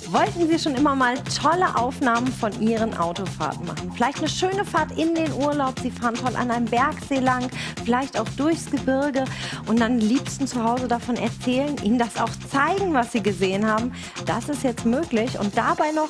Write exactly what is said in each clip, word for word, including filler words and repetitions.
Wollten Sie schon immer mal tolle Aufnahmen von Ihren Autofahrten machen? Vielleicht eine schöne Fahrt in den Urlaub, Sie fahren toll an einem Bergsee lang, vielleicht auch durchs Gebirge und dann liebsten zu Hause davon erzählen, Ihnen das auch zeigen, was Sie gesehen haben. Das ist jetzt möglich und dabei noch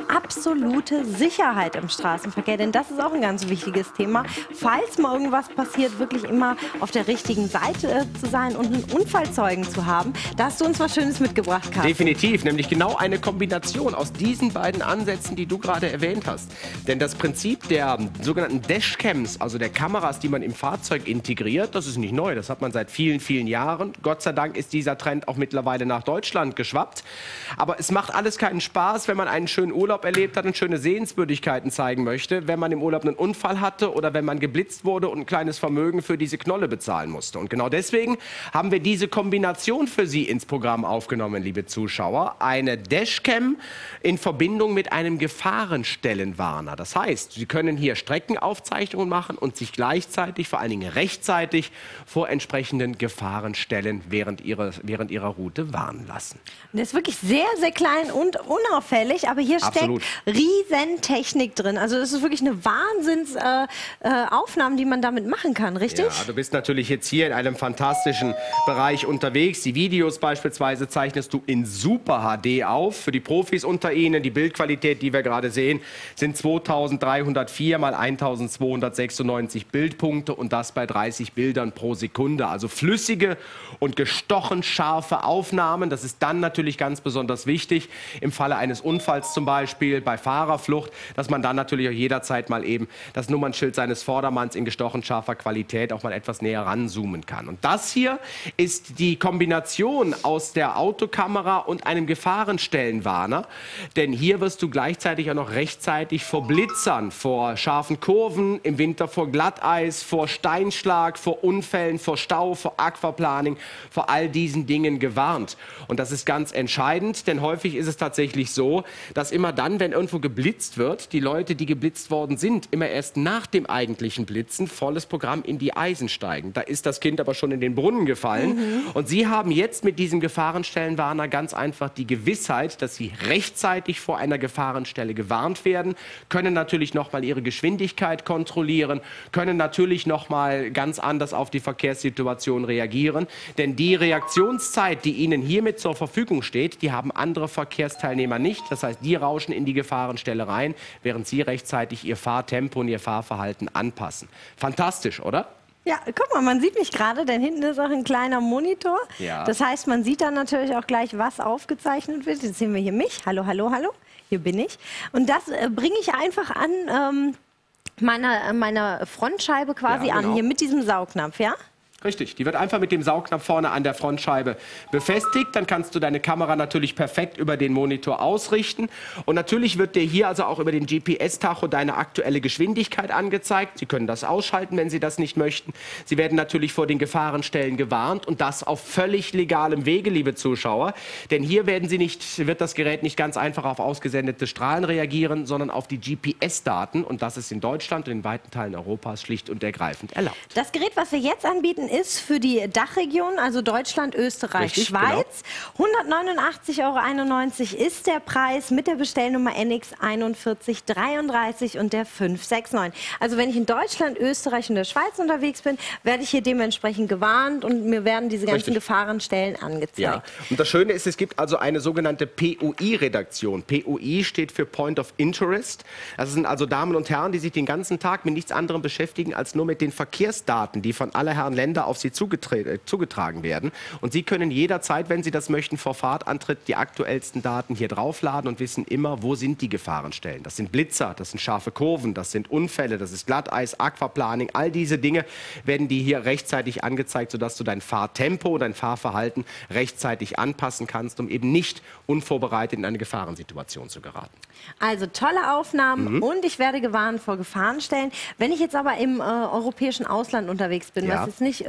absolute Sicherheit im Straßenverkehr, denn das ist auch ein ganz wichtiges Thema. Falls mal irgendwas passiert, wirklich immer auf der richtigen Seite äh, zu sein und einen Unfallzeugen zu haben. Da hast du uns was Schönes mitgebracht, Carsten. Definitiv, nämlich genau eine Kombination aus diesen beiden Ansätzen, die du gerade erwähnt hast. Denn das Prinzip der sogenannten Dashcams, also der Kameras, die man im Fahrzeug integriert, das ist nicht neu, das hat man seit vielen, vielen Jahren. Gott sei Dank ist dieser Trend auch mittlerweile nach Deutschland geschwappt. Aber es macht alles keinen Spaß, wenn man einen schönen Urlaub erlebt hat und schöne Sehenswürdigkeiten zeigen möchte, wenn man im Urlaub einen Unfall hatte oder wenn man geblitzt wurde und ein kleines Vermögen für diese Knolle bezahlen musste. Und genau deswegen haben wir diese Kombination für Sie ins Programm aufgenommen, liebe Zuschauer. Eine Dashcam in Verbindung mit einem Gefahrenstellenwarner. Das heißt, Sie können hier Streckenaufzeichnungen machen und sich gleichzeitig, vor allen Dingen rechtzeitig, vor entsprechenden Gefahrenstellen während ihrer, während ihrer Route warnen lassen. Das ist wirklich sehr, sehr klein und unauffällig, aber hier steckt Absolut. riesen Technik drin. Also das ist wirklich eine Wahnsinnsaufnahme, äh, äh, Aufnahmen, die man damit machen kann, richtig? Ja, du bist natürlich jetzt hier in einem fantastischen Bereich unterwegs. Die Videos beispielsweise zeichnest du in Super H D auf. Für die Profis unter Ihnen, die Bildqualität, die wir gerade sehen, sind zweitausenddreihundertvier mal eintausendzweihundertsechsundneunzig Bildpunkte und das bei dreißig Bildern pro Sekunde. Also flüssige und gestochen scharfe Aufnahmen. Das ist dann natürlich ganz besonders wichtig im Falle eines Unfalls zum Beispiel, bei Fahrerflucht, dass man dann natürlich auch jederzeit mal eben das Nummernschild seines Vordermanns in gestochen scharfer Qualität auch mal etwas näher ranzoomen kann. Und das hier ist die Kombination aus der Autokamera und einem Gefahrenstellenwarner, denn hier wirst du gleichzeitig auch noch rechtzeitig vor Blitzern, vor scharfen Kurven, im Winter vor Glatteis, vor Steinschlag, vor Unfällen, vor Stau, vor Aquaplaning, vor all diesen Dingen gewarnt. Und das ist ganz entscheidend, denn häufig ist es tatsächlich so, dass immer dann, wenn irgendwo geblitzt wird, die Leute, die geblitzt worden sind, immer erst nach dem eigentlichen Blitzen volles Programm in die Eisen steigen. Da ist das Kind aber schon in den Brunnen gefallen. Mhm. Und Sie haben jetzt mit diesem Gefahrenstellenwarner ganz einfach die Gewissheit, dass Sie rechtzeitig vor einer Gefahrenstelle gewarnt werden, können natürlich noch mal Ihre Geschwindigkeit kontrollieren, können natürlich noch mal ganz anders auf die Verkehrssituation reagieren. Denn die Reaktionszeit, die Ihnen hiermit zur Verfügung steht, die haben andere Verkehrsteilnehmer nicht. Das heißt, die rauschen in die Gefahrenstelle rein, während Sie rechtzeitig Ihr Fahrtempo und Ihr Fahrverhalten anpassen. Fantastisch, oder? Ja, guck mal, man sieht mich gerade, denn hinten ist auch ein kleiner Monitor. Ja. Das heißt, man sieht dann natürlich auch gleich, was aufgezeichnet wird. Jetzt sehen wir hier mich. Hallo, hallo, hallo. Hier bin ich. Und das äh, bringe ich einfach an ähm, meiner, meiner Frontscheibe quasi Ja, genau. an, hier mit diesem Saugnapf, ja? Richtig, die wird einfach mit dem Saugnapf vorne an der Frontscheibe befestigt. Dann kannst du deine Kamera natürlich perfekt über den Monitor ausrichten. Und natürlich wird dir hier also auch über den G P S-Tacho deine aktuelle Geschwindigkeit angezeigt. Sie können das ausschalten, wenn Sie das nicht möchten. Sie werden natürlich vor den Gefahrenstellen gewarnt und das auf völlig legalem Wege, liebe Zuschauer. Denn hier werden Sie nicht, wird das Gerät nicht ganz einfach auf ausgesendete Strahlen reagieren, sondern auf die G P S-Daten. Und das ist in Deutschland und in weiten Teilen Europas schlicht und ergreifend erlaubt. Das Gerät, was wir jetzt anbieten, ist für die Dachregion, also Deutschland, Österreich, Richtig, Schweiz. Genau. hundertneunundachtzig Euro einundneunzig ist der Preis mit der Bestellnummer N X einundvierzig dreiunddreißig und der fünf sechs neun. Also wenn ich in Deutschland, Österreich und der Schweiz unterwegs bin, werde ich hier dementsprechend gewarnt und mir werden diese ganzen Richtig. Gefahrenstellen angezeigt. Ja. Und das Schöne ist, es gibt also eine sogenannte P O I-Redaktion. P O I steht für Point of Interest. Das sind also Damen und Herren, die sich den ganzen Tag mit nichts anderem beschäftigen, als nur mit den Verkehrsdaten, die von aller Herren Länder auf sie zugetra zugetragen werden. Und Sie können jederzeit, wenn Sie das möchten, vor Fahrtantritt die aktuellsten Daten hier draufladen und wissen immer, wo sind die Gefahrenstellen. Das sind Blitzer, das sind scharfe Kurven, das sind Unfälle, das ist Glatteis, Aquaplaning. All diese Dinge werden dir hier rechtzeitig angezeigt, sodass du dein Fahrtempo, dein Fahrverhalten rechtzeitig anpassen kannst, um eben nicht unvorbereitet in eine Gefahrensituation zu geraten. Also tolle Aufnahmen Mhm. und ich werde gewarnt vor Gefahrenstellen. Wenn ich jetzt aber im äh, europäischen Ausland unterwegs bin, Ja. was jetzt nicht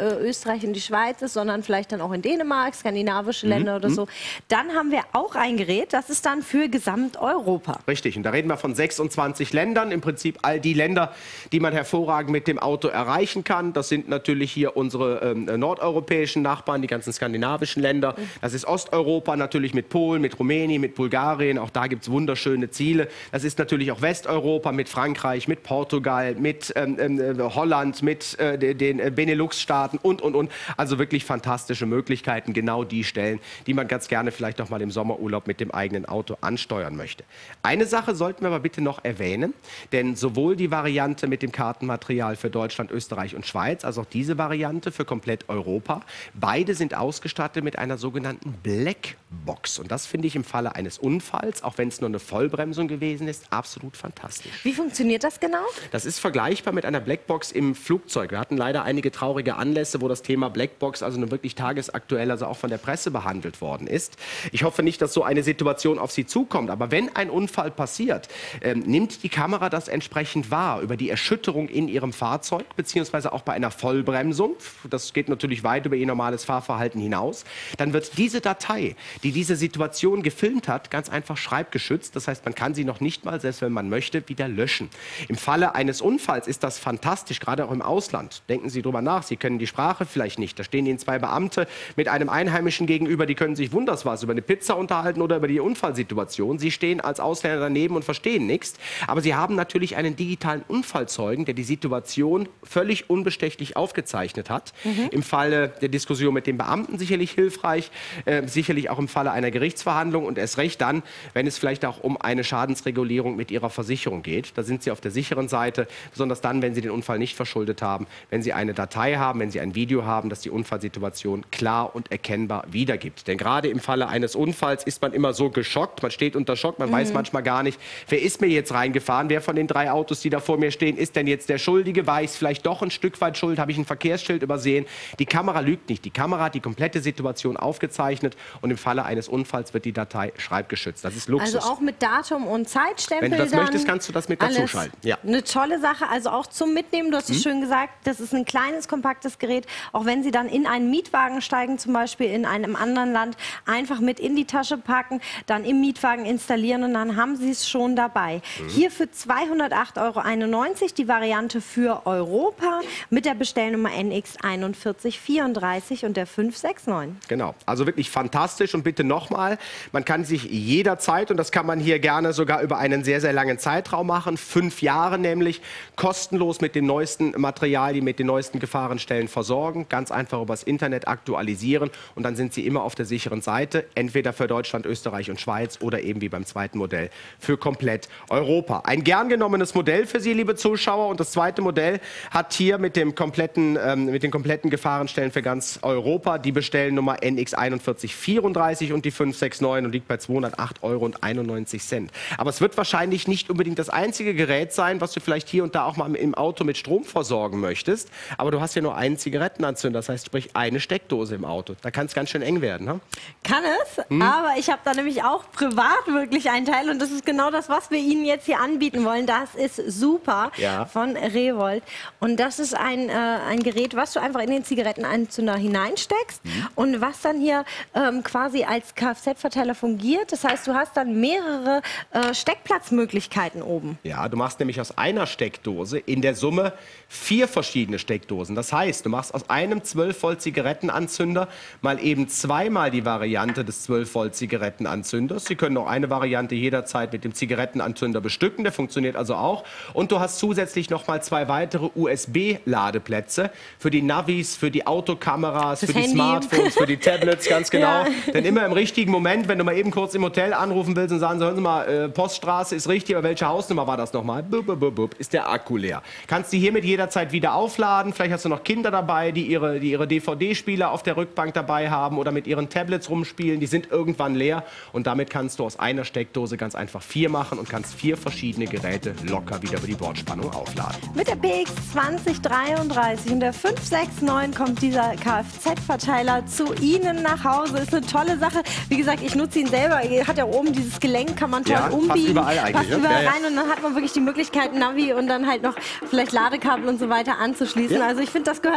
äh, Österreich und die Schweiz ist, sondern vielleicht dann auch in Dänemark, skandinavische Länder mhm. oder so. Dann haben wir auch ein Gerät, das ist dann für Gesamteuropa. Richtig, und da reden wir von sechsundzwanzig Ländern, im Prinzip all die Länder, die man hervorragend mit dem Auto erreichen kann. Das sind natürlich hier unsere ähm, nordeuropäischen Nachbarn, die ganzen skandinavischen Länder. Das ist Osteuropa natürlich mit Polen, mit Rumänien, mit Bulgarien. Auch da gibt es wunderschöne Ziele. Das ist natürlich auch Westeuropa mit Frankreich, mit Portugal, mit ähm, äh, Holland, mit äh, den äh, Benelux-Staaten und, und, und. Also wirklich fantastische Möglichkeiten, genau die Stellen, die man ganz gerne vielleicht auch mal im Sommerurlaub mit dem eigenen Auto ansteuern möchte. Eine Sache sollten wir aber bitte noch erwähnen, denn sowohl die Variante mit dem Kartenmaterial für Deutschland, Österreich und Schweiz, als auch diese Variante für komplett Europa, beide sind ausgestattet mit einer sogenannten Blackbox. Und das finde ich im Falle eines Unfalls, auch wenn es nur eine Vollbremsung gewesen ist, absolut fantastisch. Wie funktioniert das genau? Das ist vergleichbar mit einer Blackbox im Flugzeug. Wir hatten leider einige traurige Anlässe, wo das Thema Blackbox also nur wirklich tagesaktuell, also auch von der Presse behandelt worden ist. Ich hoffe nicht, dass so eine Situation auf Sie zukommt, aber wenn ein Unfall passiert, ähm, nimmt die Kamera das entsprechend wahr über die Erschütterung in Ihrem Fahrzeug, beziehungsweise auch bei einer Vollbremsung. Das geht natürlich weit über Ihr normales Fahrverhalten hinaus. Dann wird diese Datei, die diese Situation gefilmt hat, ganz einfach schreibgeschützt. Das heißt, man kann sie noch nicht mal, selbst wenn man möchte, wieder löschen. Im Falle eines Unfalls ist das fantastisch, gerade auch im Ausland. Denken Sie drüber nach, Sie können die Sprache vielleicht nicht. Da stehen Ihnen zwei Beamte mit einem Einheimischen gegenüber, die können sich wunders was über eine Pizza unterhalten oder über die Unfallsituation. Sie stehen als Ausländer daneben und verstehen nichts. Aber Sie haben natürlich einen digitalen Unfallzeugen, der die Situation völlig unbestechlich aufgezeichnet hat. Mhm. Im Falle der Diskussion mit dem Beamten sicherlich hilfreich, äh, sicherlich auch im Falle einer Gerichtsverhandlung und erst recht dann, wenn es vielleicht auch um eine Schadensregulierung mit Ihrer Versicherung geht. Da sind Sie auf der sicheren Seite, besonders dann, wenn Sie den Unfall nicht verschuldet haben, wenn Sie eine Datei haben, wenn Sie ein Video haben, das die Unfallsituation klar und erkennbar wiedergibt. Denn gerade im Falle eines Unfalls ist man immer so geschockt, man steht unter Schock, man mhm. weiß manchmal gar nicht, wer ist mir jetzt reingefahren, wer von den drei Autos, die da vor mir stehen, ist denn jetzt der Schuldige, war ich vielleicht doch ein Stück weit schuld, habe ich ein Verkehrsschild übersehen. Die Kamera lügt nicht, die Kamera hat die komplette Situation aufgezeichnet und im Falle eines Unfalls wird die Datei schreibgeschützt. Das ist Luxus. Also auch mit Datum und Zeitstempel. Wenn du das dann möchtest, kannst du das mit dazu schalten. Ja. Eine tolle Sache, also auch zum Mitnehmen, du hast es mhm. schön gesagt, das ist ein kleines, kompaktes Gerät, auch wenn Sie dann in einen Mietwagen steigen, zum Beispiel in einem anderen Land, einfach mit in die Tasche packen, dann im Mietwagen installieren und dann haben Sie es schon dabei. Mhm. Hier für zweihundertacht Euro einundneunzig die Variante für Europa mit der Bestellnummer N X einundvierzig vierunddreißig und der fünf sechs neun. Genau, also wirklich fantastisch und bitte nochmal, man kann sich jederzeit, und das kann man hier gerne sogar über einen sehr, sehr langen Zeitraum machen, fünf Jahre nämlich, kostenlos mit den neuesten Materialien, mit den neuesten Gefahrenstellen versorgen, ganz einfach übers Internet aktualisieren und dann sind Sie immer auf der sicheren Seite, entweder für Deutschland, Österreich und Schweiz oder eben wie beim zweiten Modell für komplett Europa. Ein gern genommenes Modell für Sie, liebe Zuschauer, und das zweite Modell hat hier mit, dem kompletten, ähm, mit den kompletten Gefahrenstellen für ganz Europa die Bestellnummer N X einundvierzig vierunddreißig und die fünf sechs neun und liegt bei zweihundertacht Euro einundneunzig. Aber es wird wahrscheinlich nicht unbedingt das einzige Gerät sein, was du vielleicht hier und da auch mal im Auto mit Strom versorgen möchtest. Aber du hast ja nur einen Zigarettenanzünder, das heißt sprich eine Steckdose im Auto. Da kann es ganz schön eng werden. Ne? Kann es, hm? aber ich habe da nämlich auch privat wirklich einen Teil und das ist genau das, was wir Ihnen jetzt hier anbieten wollen. Das ist super ja. von Revolt und das ist ein, äh, ein Gerät, was du einfach in den Zigarettenanzünder hineinsteckst hm. und was dann hier ähm, quasi als Kfz-Verteiler fungiert. Das heißt, du hast dann mehrere äh, Steckplatzmöglichkeiten oben. Ja, du machst nämlich aus einer Steckdose in der Summe vier verschiedene Steckdosen. Das heißt, du machst aus einem zwölf Volt Zigarettenanzünder mal eben zweimal die Variante des zwölf Volt Zigarettenanzünders. Sie können auch eine Variante jederzeit mit dem Zigarettenanzünder bestücken, der funktioniert also auch. Und du hast zusätzlich noch mal zwei weitere U S B-Ladeplätze für die Navis, für die Autokameras, das für die Handy. Smartphones, für die Tablets, ganz genau. Ja. Denn immer im richtigen Moment, wenn du mal eben kurz im Hotel anrufen willst und sagen, hören Sie mal, äh, Poststraße ist richtig, aber welche Hausnummer war das nochmal? Bub, bub, bub, bub, ist der Akku leer. Kannst die hiermit jederzeit wieder aufladen. Vielleicht hast du noch Kinder dabei, die ihre, die ihre D V D-Spieler auf der Rückbank dabei haben oder mit ihren Tablets rumspielen. Die sind irgendwann leer und damit kannst du aus einer Steckdose ganz einfach vier machen und kannst vier verschiedene Geräte locker wieder über die Bordspannung aufladen. Mit der P X zwanzig dreiunddreißig und der fünf sechs neun kommt dieser Kfz-Verteiler zu Ihnen nach Hause. Ist eine tolle Sache. Wie gesagt, ich nutze ihn selber. Er hat ja oben dieses Gelenk, kann man toll ja, umbiegen. Passt überall eigentlich. Passt Ne? überall ja, rein ja. und dann hat man wirklich die Möglichkeit, Navi und dann halt noch vielleicht Ladekabel und so weiter anzuschließen. Ja. Also ich finde, das gehört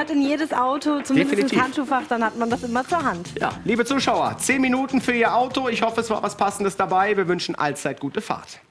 gehört in jedes Auto, zumindest Definitiv. ins Handschuhfach, dann hat man das immer zur Hand. Ja, liebe Zuschauer, zehn Minuten für Ihr Auto. Ich hoffe, es war was Passendes dabei. Wir wünschen allzeit gute Fahrt.